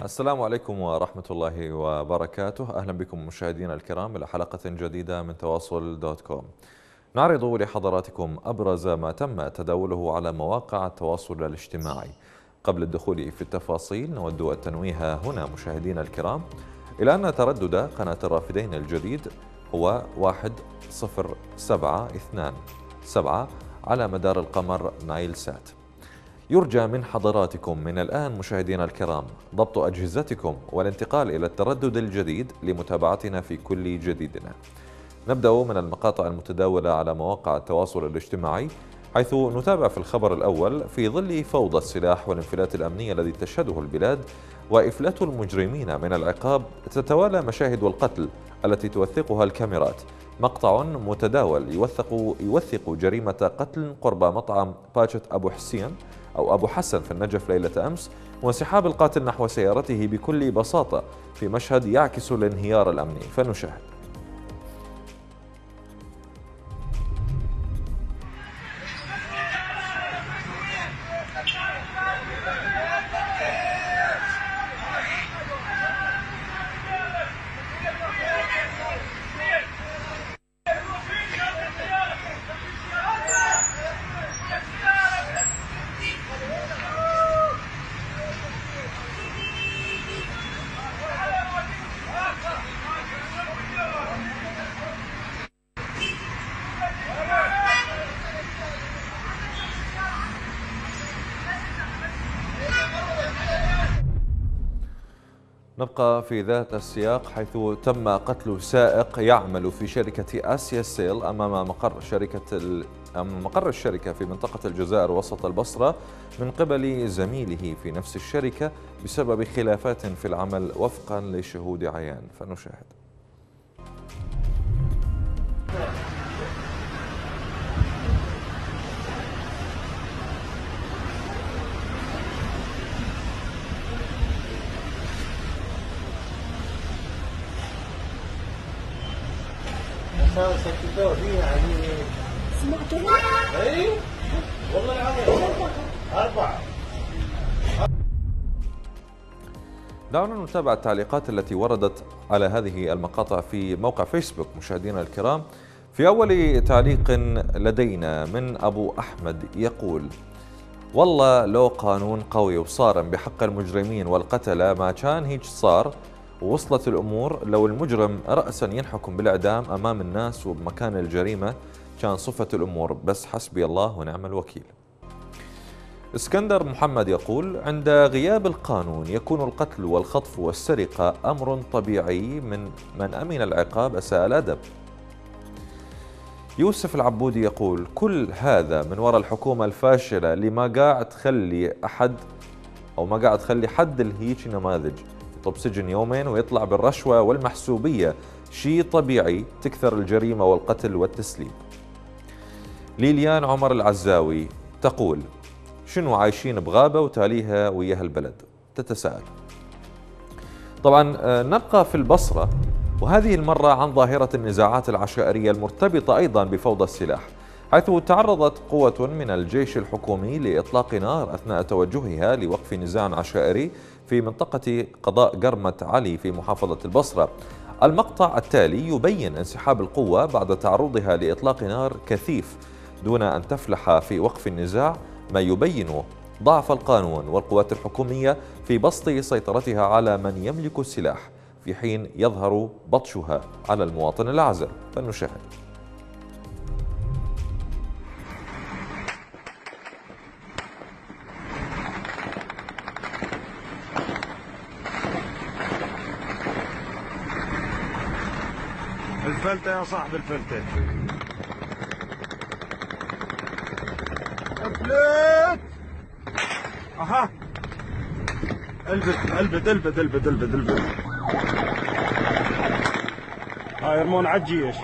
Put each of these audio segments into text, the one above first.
السلام عليكم ورحمة الله وبركاته. أهلا بكم مشاهدينا الكرام إلى حلقة جديدة من تواصل دوت كوم. نعرض لحضراتكم أبرز ما تم تداوله على مواقع التواصل الاجتماعي. قبل الدخول في التفاصيل نود التنويه هنا مشاهدينا الكرام إلى أن تردد قناة الرافدين الجديد هو 10727 على مدار القمر نايل سات. يرجى من حضراتكم من الآن مشاهدينا الكرام ضبط أجهزتكم والانتقال إلى التردد الجديد لمتابعتنا في كل جديدنا. نبدأ من المقاطع المتداولة على مواقع التواصل الاجتماعي، حيث نتابع في الخبر الأول: في ظل فوضى السلاح والانفلات الأمني الذي تشهده البلاد وإفلات المجرمين من العقاب، تتوالى مشاهد القتل التي توثقها الكاميرات. مقطع متداول يوثق جريمة قتل قرب مطعم باتشة أبو حسن في النجف ليلة أمس، وانسحاب القاتل نحو سيارته بكل بساطة في مشهد يعكس الانهيار الأمني. فنشاهد. نبقى في ذات السياق، حيث تم قتل سائق يعمل في شركة آسيا سيل أمام مقر الشركة في منطقة الجزائر وسط البصرة من قبل زميله في نفس الشركة بسبب خلافات في العمل وفقا لشهود عيان. فنشاهد. سكتوا فيها يعني سمعتوا؟ اي والله العظيم 4. دعونا نتابع التعليقات التي وردت على هذه المقاطع في موقع فيسبوك مشاهدينا الكرام. في أول تعليق لدينا من أبو أحمد يقول: والله لو قانون قوي وصارم بحق المجرمين والقتلة ما كان هيك صار ووصلت الأمور. لو المجرم رأسا ينحكم بالإعدام أمام الناس وبمكان الجريمة كان صفت الأمور، بس حسبي الله ونعم الوكيل. اسكندر محمد يقول: عند غياب القانون يكون القتل والخطف والسرقة أمر طبيعي، من أمن العقاب أساء الأدب. يوسف العبودي يقول: كل هذا من وراء الحكومة الفاشلة اللي ما قاعد تخلي حد لهيك نماذج يطب سجن يومين ويطلع بالرشوة والمحسوبية. شيء طبيعي تكثر الجريمة والقتل والتسليم. ليليان عمر العزاوي تقول: شنو عايشين بغابة وتاليها وياها البلد؟ تتساءل. طبعا نبقى في البصرة، وهذه المرة عن ظاهرة النزاعات العشائرية المرتبطة أيضا بفوضى السلاح، حيث تعرضت قوة من الجيش الحكومي لإطلاق نار أثناء توجهها لوقف نزاع عشائري في منطقة قضاء قرمة علي في محافظة البصرة. المقطع التالي يبين انسحاب القوة بعد تعرضها لإطلاق نار كثيف دون أن تفلح في وقف النزاع، ما يبين ضعف القانون والقوات الحكومية في بسط سيطرتها على من يملك السلاح، في حين يظهر بطشها على المواطن الأعزل. فلنشاهد. الفلتة يا صاحب الفلتة. الفلت. اها البت. هاي يرمون عالجيش.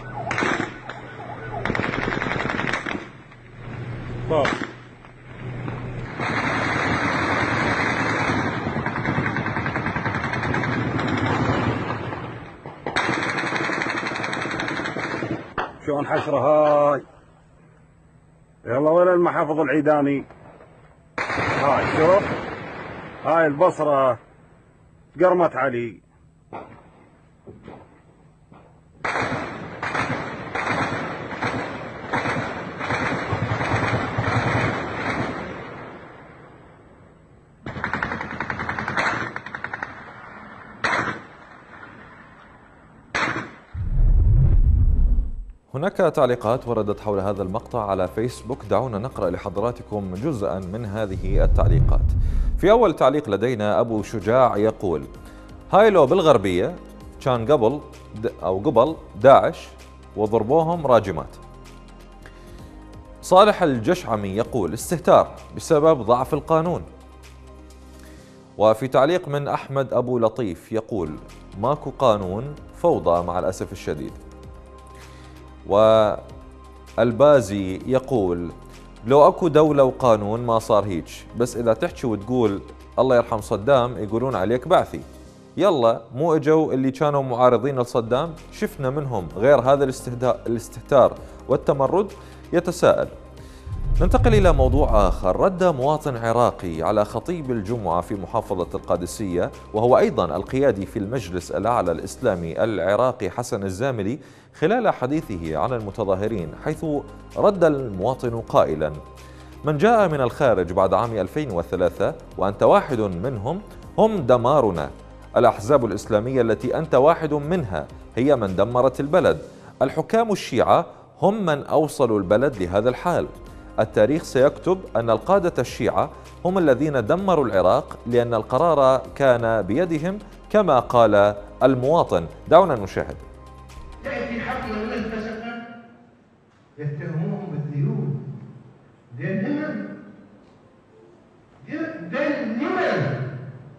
طب شلون حشرة هاي. يلا وين المحافظ العيداني؟ هاي شوف، هاي البصرة قرمت علي. هناك تعليقات وردت حول هذا المقطع على فيسبوك، دعونا نقرأ لحضراتكم جزءا من هذه التعليقات. في أول تعليق لدينا أبو شجاع يقول: هاي لو بالغربية كان قبل داعش وضربوهم راجمات. صالح الجشعمي يقول: استهتار بسبب ضعف القانون. وفي تعليق من أحمد أبو لطيف يقول: ماكو قانون، فوضى مع الأسف الشديد. والبازي يقول: لو اكو دولة وقانون ما صار هيك، بس اذا تحكي وتقول الله يرحم صدام يقولون عليك بعثي. يلا مو اجوا اللي كانوا معارضين لصدام، شفنا منهم غير هذا الاستهتار والتمرد؟ يتساءل. ننتقل إلى موضوع آخر. رد مواطن عراقي على خطيب الجمعة في محافظة القادسية، وهو أيضا القيادي في المجلس الأعلى الإسلامي العراقي حسن الزاملي، خلال حديثه عن المتظاهرين، حيث رد المواطن قائلا: من جاء من الخارج بعد عام 2003 وأنت واحد منهم هم دمارنا. الأحزاب الإسلامية التي أنت واحد منها هي من دمرت البلد. الحكام الشيعة هم من أوصلوا البلد لهذا الحال. التاريخ سيكتب أن القادة الشيعة هم الذين دمروا العراق لأن القرار كان بيدهم كما قال المواطن. دعونا نشاهد. تأتي حقل من الفسقة يتهموهم بالذيول. دين لمن؟ دين لمن؟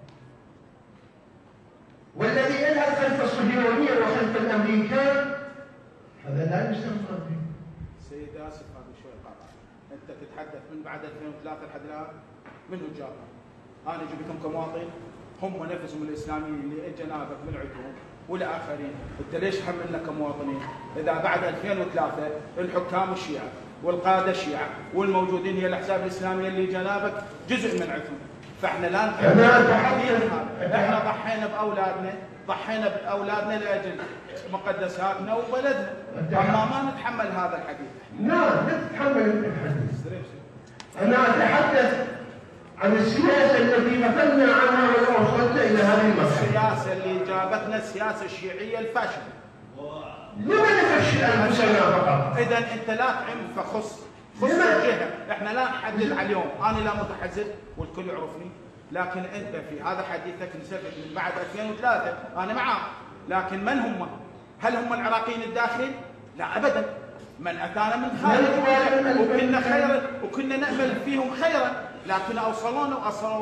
والذي يذهب خلف الصهيونية وخلف الأمريكان هذا لا يستنصر به. سيد آسف هذا شوي قاطع. أنت تتحدث من بعد 2003 لحد الآن منو جابها؟ أنا جبتهم كمواطن، هم نفسهم الإسلاميين اللي جنابك من عندهم والآخرين. أنت ليش حملنا كمواطنين؟ إذا بعد 2003 الحكام الشيعة والقادة الشيعة والموجودين هي الأحزاب الإسلامية اللي جنابك جزء من عندهم، فإحنا لا نحمل هذا. إحنا ضحينا بأولادنا لأجل مقدساتنا وبلدنا، أما ما نتحمل هذا الحديث. لا نتحمل الحديث. أنا أتحدث عن السياسة التي مثلنا عنها ووصلت إلى هذه المرحلة. السياسة اللي جابتنا السياسة الشيعية الفاشلة. لمن نفشل أنفسنا فقط؟ إذا أنت لا تعم فخص الجهة، إحنا لا نحدد على اليوم، أنا لا متحزب والكل يعرفني، لكن أنت في هذا حديثك نسبت من بعد 2003 أنا معك، لكن من هم؟ هل هم العراقيين الداخل؟ لا أبدا، من أتانا من خارج وكنا خيرا وكنا نأمل فيهم خيرا، لكن أوصلونا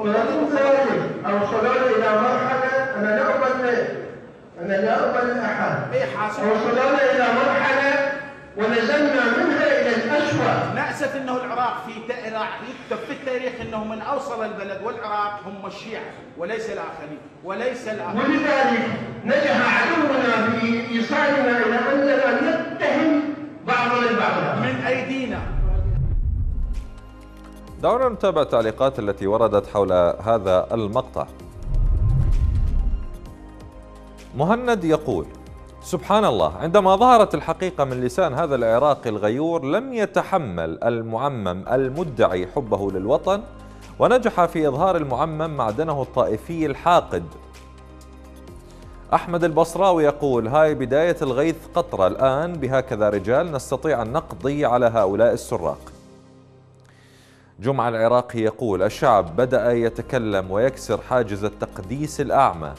إلى مرحلة أنا لا أقبل أحد. أوصلونا إلى مرحلة ونزلنا منها إلى الأسوأ. نأسف أنه العراق يكتب في التاريخ أنه من أوصل البلد والعراق هم الشيعة وليس الآخرين ولذلك نجح عدونا بإيصالنا إلى أننا نتهم بعضنا البعض من أيدينا. دعونا نتابع التعليقات التي وردت حول هذا المقطع. مهند يقول: سبحان الله، عندما ظهرت الحقيقة من لسان هذا العراقي الغيور لم يتحمل المعمم المدعي حبه للوطن، ونجح في إظهار المعمم معدنه الطائفي الحاقد. أحمد البصراوي يقول: هاي بداية الغيث قطرة، الآن بهكذا رجال نستطيع أن نقضي على هؤلاء السراق. جمعة العراقي يقول: الشعب بدأ يتكلم ويكسر حاجز التقديس الأعمى.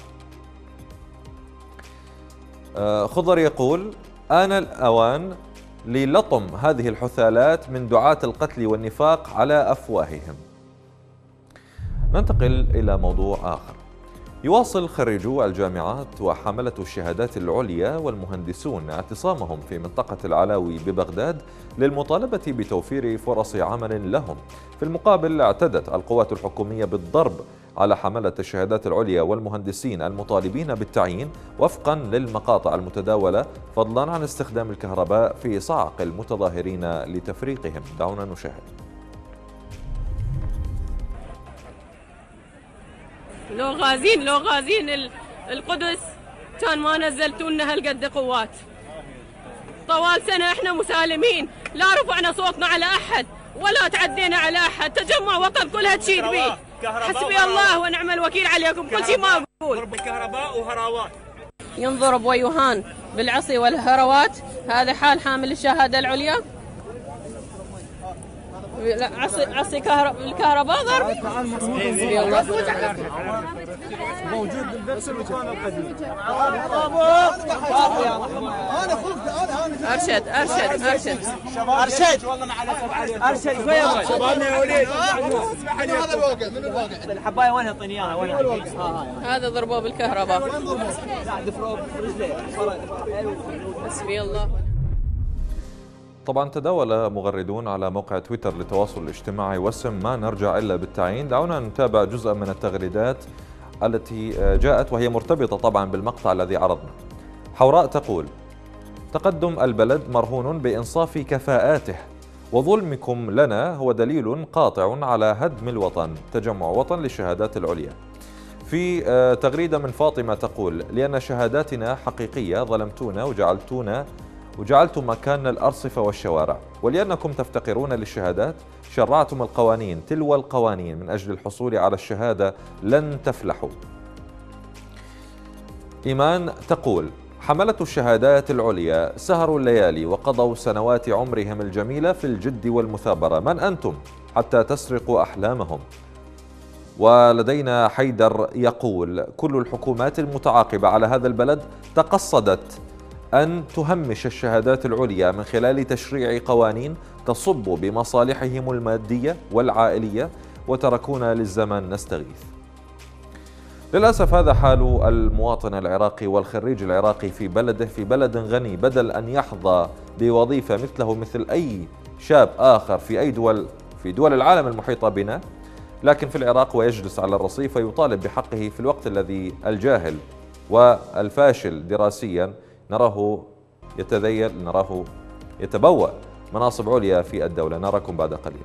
خضر يقول: آن الأوان للطم هذه الحثالات من دعاة القتل والنفاق على أفواههم. ننتقل إلى موضوع آخر. يواصل خريجو الجامعات وحملة الشهادات العليا والمهندسون اعتصامهم في منطقة العلاوي ببغداد للمطالبة بتوفير فرص عمل لهم. في المقابل اعتدت القوات الحكومية بالضرب على حملة الشهادات العليا والمهندسين المطالبين بالتعيين وفقا للمقاطع المتداولة، فضلا عن استخدام الكهرباء في صعق المتظاهرين لتفريقهم. دعونا نشاهد. لو غازين القدس كان ما نزلتوا لنا هالقد قوات. طوال سنة احنا مسالمين، لا رفعنا صوتنا على احد ولا تعدينا على احد، تجمع وطن كلها تشيد بيه. حسبي الله ونعم الوكيل عليكم، كل شيء ما اقول. ضرب الكهرباء وهراوات. ينضرب ويهان بالعصي والهروات، هذا حال حامل الشهادة العليا. عصي الكهرباء ضرب. حسبي الله. موجود بنفس المكان القديم. ارشد والله ما على ارشد فين شبابنا يا وليد. هذا الواقع من الواقع. الحبايه وينها اعطيني اياها وينها؟ هذا ضربوه بالكهرباء. وين ضربوه؟ لا دفروه برجليه. حسبي الله. طبعا تداول مغردون على موقع تويتر للتواصل الاجتماعي واسم ما نرجع إلا بالتعيين. دعونا نتابع جزءا من التغريدات التي جاءت وهي مرتبطة طبعا بالمقطع الذي عرضنا. حوراء تقول: تقدم البلد مرهون بإنصاف كفاءاته، وظلمكم لنا هو دليل قاطع على هدم الوطن. تجمع وطن للشهادات العليا. في تغريدة من فاطمة تقول: لأن شهاداتنا حقيقية ظلمتونا وجعلتم مكاننا الأرصفة والشوارع، ولأنكم تفتقرون للشهادات شرعتم القوانين تلو القوانين من أجل الحصول على الشهادة، لن تفلحوا. إيمان تقول: حملة الشهادات العليا سهروا الليالي وقضوا سنوات عمرهم الجميلة في الجد والمثابرة، من أنتم حتى تسرقوا أحلامهم؟ ولدينا حيدر يقول: كل الحكومات المتعاقبة على هذا البلد تقصدت أن تهمش الشهادات العليا من خلال تشريع قوانين تصب بمصالحهم المادية والعائلية، وتركونا للزمن نستغيث. للأسف هذا حال المواطن العراقي والخريج العراقي في بلده، في بلد غني، بدل أن يحظى بوظيفة مثله مثل أي شاب آخر في دول العالم المحيطة بنا، لكن في العراق ويجلس على الرصيف ويطالب بحقه في الوقت الذي الجاهل والفاشل دراسيا نراه يتذيل، نراه يتبوأ مناصب عليا في الدولة. نراكم بعد قليل.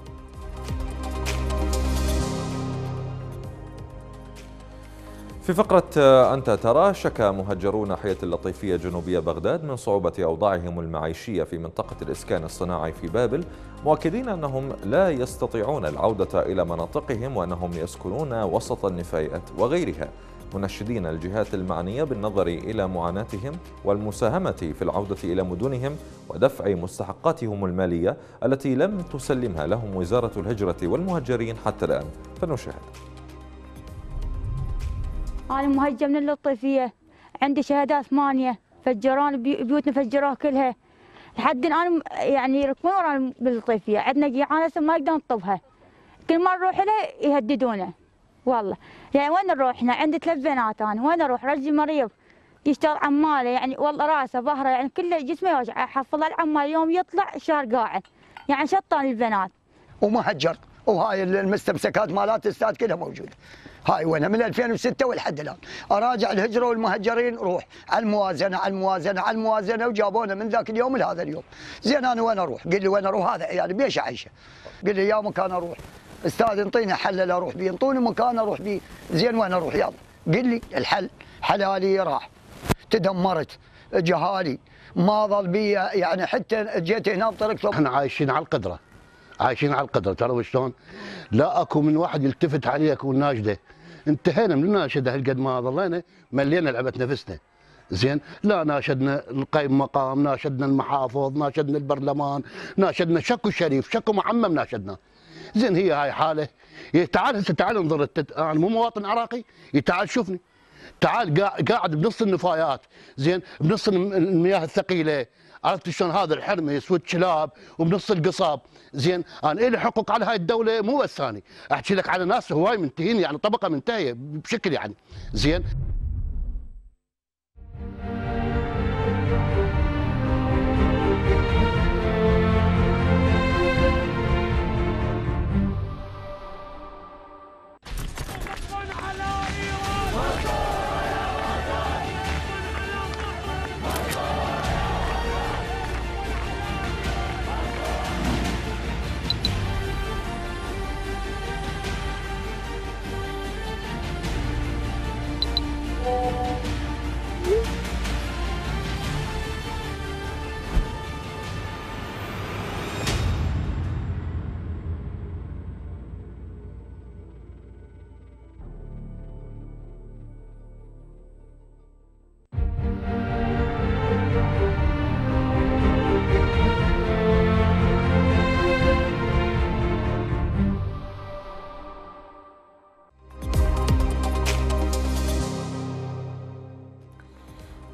في فقرة أنت ترى، شكى مهجرون حي اللطيفية جنوبية بغداد من صعوبة أوضاعهم المعيشية في منطقة الإسكان الصناعي في بابل، مؤكدين أنهم لا يستطيعون العودة إلى مناطقهم وأنهم يسكنون وسط النفايات وغيرها، منشدين الجهات المعنية بالنظر إلى معاناتهم والمساهمة في العودة إلى مدنهم ودفع مستحقاتهم المالية التي لم تسلمها لهم وزارة الهجرة والمهجرين حتى الآن. فنشاهد. أنا مهجر من اللطيفية، عندي شهادات 8، فجران بيوتنا فجروها كلها، لحد الآن يعني يركبون ورانا باللطيفية، عندنا جيعانة ما نقدر نطبها، كل ما نروح له يهددونا. والله يعني وين نروح؟ احنا عندي 3 بنات، انا وين اروح؟ رجلي مريض يشتغل عماله، يعني والله راسه ظهره يعني كله جسمه يوجع، احفظ العمال يوم يطلع الشهر قاعد، يعني شطان البنات. ومهجر، وهاي المستمسكات مالات الاستاذ كلها موجوده. هاي وينها من 2006 ولحد الان. اراجع الهجره والمهجرين، روح على الموازنه على الموازنه على الموازنه، وجابونا من ذاك اليوم لهذا اليوم. زين انا وين اروح؟ قل لي وين اروح؟ هذا يعني بيش اعيشه. قل لي يا مكان اروح. استاذ انطيني حل اروح بيه، انطوني مكان اروح بيه. زين وين اروح؟ يلا قل لي الحل. حلالي راح، تدمرت، جهالي ما ظل بي، يعني حتى جيت هنا بطريقته. احنا عايشين على القدره، عايشين على القدره، ترى شلون؟ لا اكو من واحد يلتفت عليك والناشده. انتهينا من الناشده هالقد ما ظلينا ملينا لعبه نفسنا. زين، لا ناشدنا القيم مقام، ناشدنا المحافظ، ناشدنا البرلمان، ناشدنا شكو شريف، شكو معمم ناشدنا. زين هي هاي حاله. تعال هسه تعال انظر، انا مو مواطن عراقي، تعال شوفني، تعال قاعد بنص النفايات، زين بنص المياه الثقيله، عرفت شلون؟ هذا الحرمه يسود كلاب وبنص القصاب. زين انا الي حقوق على هاي الدوله، مو بس ثاني احكي لك على ناس هواي منتهين، يعني طبقه منتهيه بشكل يعني. زين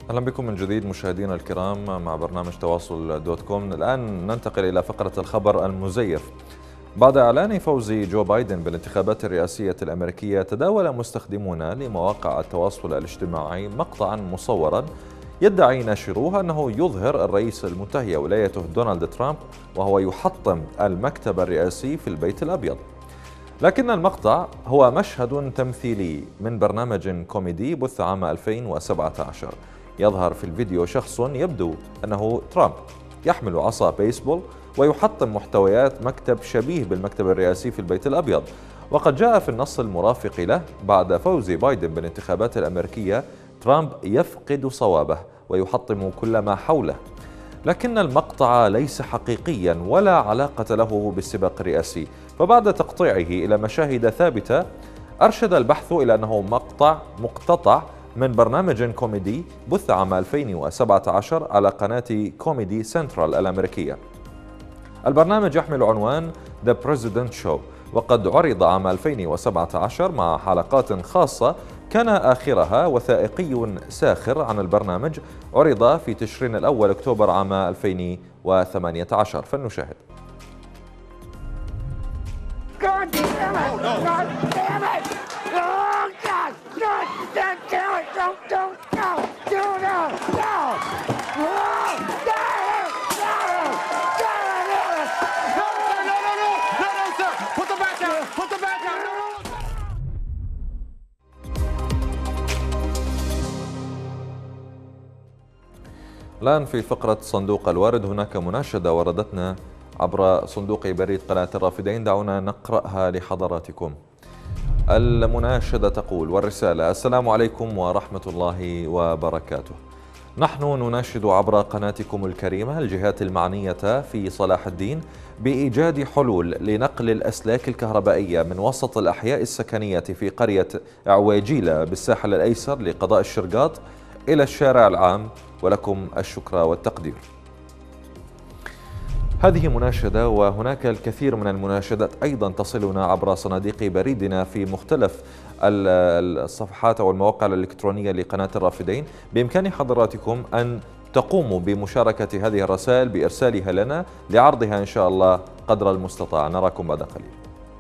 أهلا بكم من جديد مشاهدينا الكرام مع برنامج تواصل دوت كوم. الآن ننتقل إلى فقرة الخبر المزيف. بعد إعلان فوز جو بايدن بالانتخابات الرئاسية الأمريكية، تداول مستخدمون لمواقع التواصل الاجتماعي مقطعا مصورا يدعي ناشروه أنه يظهر الرئيس المنتهي ولايته دونالد ترامب وهو يحطم المكتب الرئاسي في البيت الأبيض. لكن المقطع هو مشهد تمثيلي من برنامج كوميدي بث عام 2017. يظهر في الفيديو شخص يبدو أنه ترامب يحمل عصا بيسبول ويحطم محتويات مكتب شبيه بالمكتب الرئاسي في البيت الأبيض. وقد جاء في النص المرافق له: بعد فوز بايدن بالانتخابات الأمريكية، ترامب يفقد صوابه ويحطم كل ما حوله. لكن المقطع ليس حقيقيا ولا علاقة له بالسباق الرئاسي، فبعد تقطيعه إلى مشاهد ثابتة أرشد البحث إلى أنه مقتطع من برنامج كوميدي بث عام 2017 على قناة كوميدي سنترال الأمريكية. البرنامج يحمل عنوان The President Show، وقد عرض عام 2017 مع حلقات خاصة كان آخرها وثائقي ساخر عن البرنامج، عرض في تشرين الأول أكتوبر عام 2018. فلنشاهد. God damn it! God damn it! Oh God! God damn it! Don't do no! Do no! No! Oh, damn it! Damn it! No, sir! Put the bat down! Put the bat down! الآن في فقرة صندوق الوارد هناك مناشدة وردتنا عبر صندوق بريد قناة الرافدين، دعونا نقرأها لحضراتكم. المناشدة تقول، والرسالة: السلام عليكم ورحمة الله وبركاته. نحن نناشد عبر قناتكم الكريمة الجهات المعنية في صلاح الدين بإيجاد حلول لنقل الأسلاك الكهربائية من وسط الأحياء السكنية في قرية عويجيلة بالساحل الأيسر لقضاء الشرقاط إلى الشارع العام، ولكم الشكر والتقدير. هذه مناشدة، وهناك الكثير من المناشدات أيضا تصلنا عبر صناديق بريدنا في مختلف الصفحات أو المواقع الإلكترونية لقناة الرافدين. بإمكان حضراتكم أن تقوموا بمشاركة هذه الرسائل بإرسالها لنا لعرضها إن شاء الله قدر المستطاع. نراكم بعد قليل.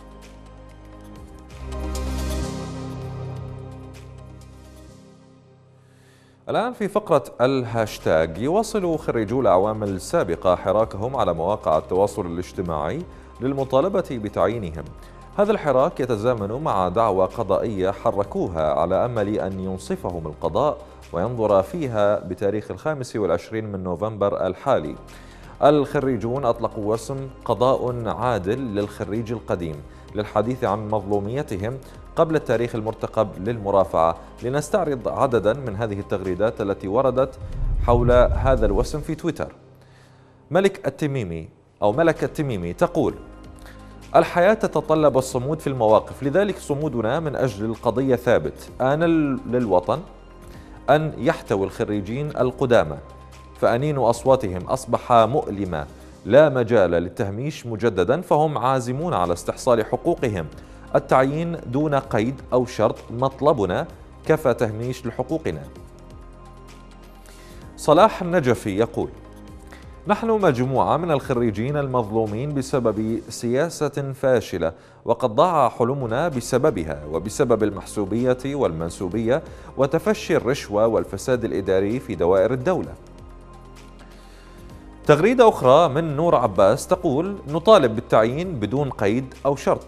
الآن في فقرة الهاشتاج، يواصل خريجو الأعوام السابقة حراكهم على مواقع التواصل الاجتماعي للمطالبة بتعيينهم. هذا الحراك يتزامن مع دعوى قضائية حركوها على أمل أن ينصفهم القضاء وينظر فيها بتاريخ 25 من نوفمبر الحالي. الخريجون أطلقوا وسم قضاء عادل للخريج القديم للحديث عن مظلوميتهم قبل التاريخ المرتقب للمرافعة. لنستعرض عددا من هذه التغريدات التي وردت حول هذا الوسم في تويتر. ملك التميمي تقول: الحياة تتطلب الصمود في المواقف، لذلك صمودنا من أجل القضية ثابت. آن للوطن أن يحتوي الخريجين القدامى، فأنين أصواتهم أصبح مؤلما، لا مجال للتهميش مجددا، فهم عازمون على استحصال حقوقهم. التعيين دون قيد أو شرط مطلبنا، كفى تهميش لحقوقنا. صلاح النجفي يقول: نحن مجموعة من الخريجين المظلومين بسبب سياسة فاشلة، وقد ضاع حلمنا بسببها وبسبب المحسوبية والمنسوبية وتفشي الرشوة والفساد الإداري في دوائر الدولة. تغريدة أخرى من نور عباس تقول: نطالب بالتعيين بدون قيد أو شرط.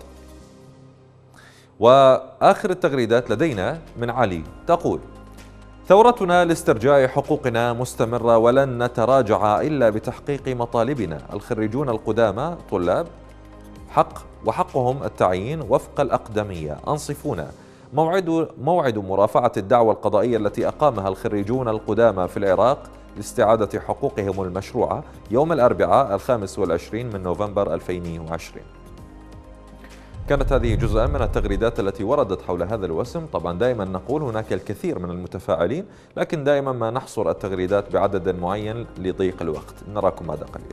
وآخر التغريدات لدينا من علي تقول: ثورتنا لاسترجاع حقوقنا مستمرة ولن نتراجع إلا بتحقيق مطالبنا. الخريجون القدامى طلاب حق وحقهم التعيين وفق الأقدمية. أنصفونا. موعد مرافعة الدعوى القضائية التي أقامها الخريجون القدامى في العراق لاستعادة حقوقهم المشروعة يوم الأربعاء 25 من نوفمبر 2020. كانت هذه جزءا من التغريدات التي وردت حول هذا الوسم. طبعا دائما نقول هناك الكثير من المتفاعلين، لكن دائما ما نحصر التغريدات بعدد معين لضيق الوقت. نراكم بعد قليل.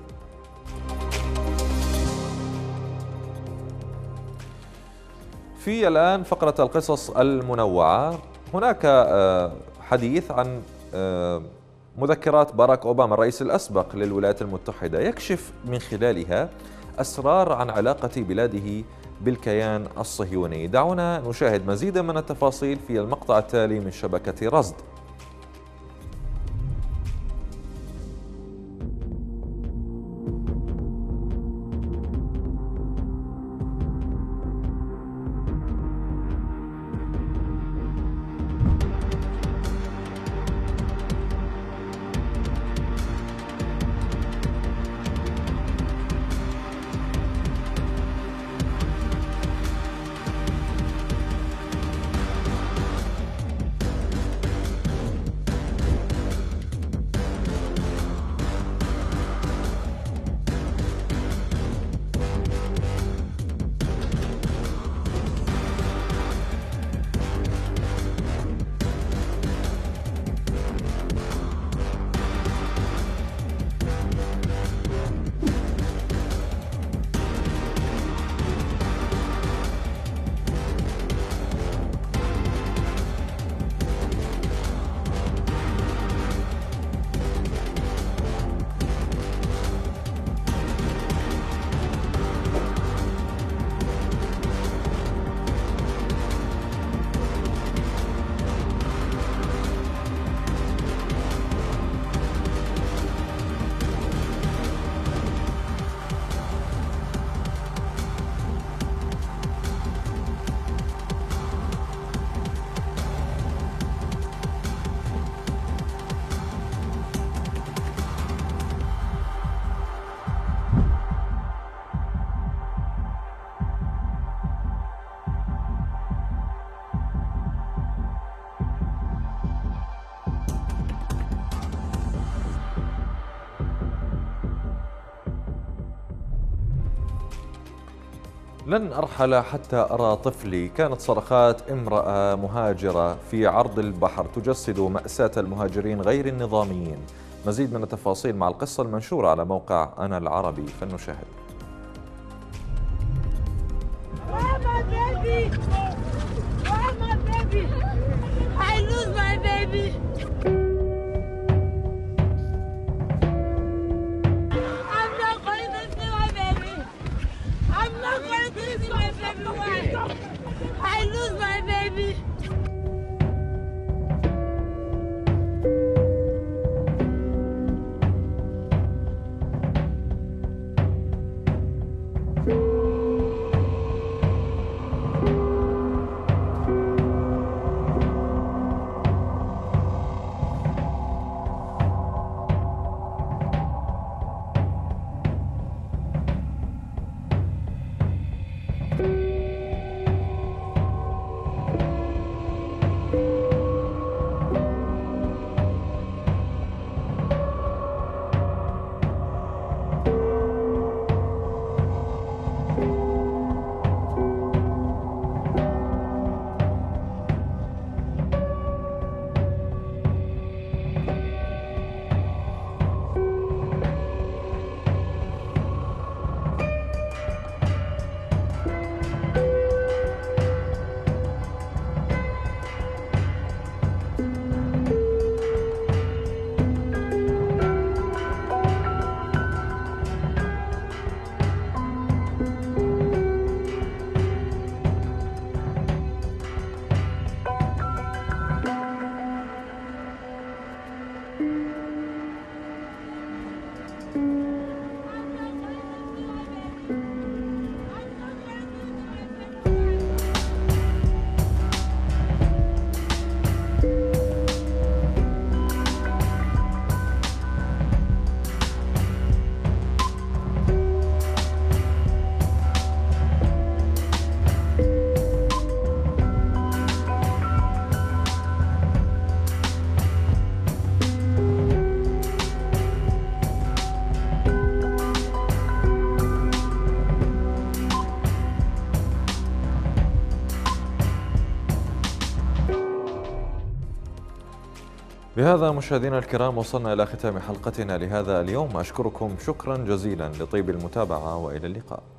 في الآن فقرة القصص المنوعة. هناك حديث عن مذكرات باراك أوباما الرئيس الأسبق للولايات المتحدة، يكشف من خلالها أسرار عن علاقة بلاده بالكيان الصهيوني. دعونا نشاهد مزيدا من التفاصيل في المقطع التالي من شبكة رصد. لن أرحل حتى أرى طفلي، كانت صرخات امرأة مهاجرة في عرض البحر تجسد مأساة المهاجرين غير النظاميين. مزيد من التفاصيل مع القصة المنشورة على موقع أنا العربي، فلنشاهد. I lose my baby. بهذا مشاهدينا الكرام وصلنا إلى ختام حلقتنا لهذا اليوم. أشكركم شكرا جزيلا لطيب المتابعة وإلى اللقاء.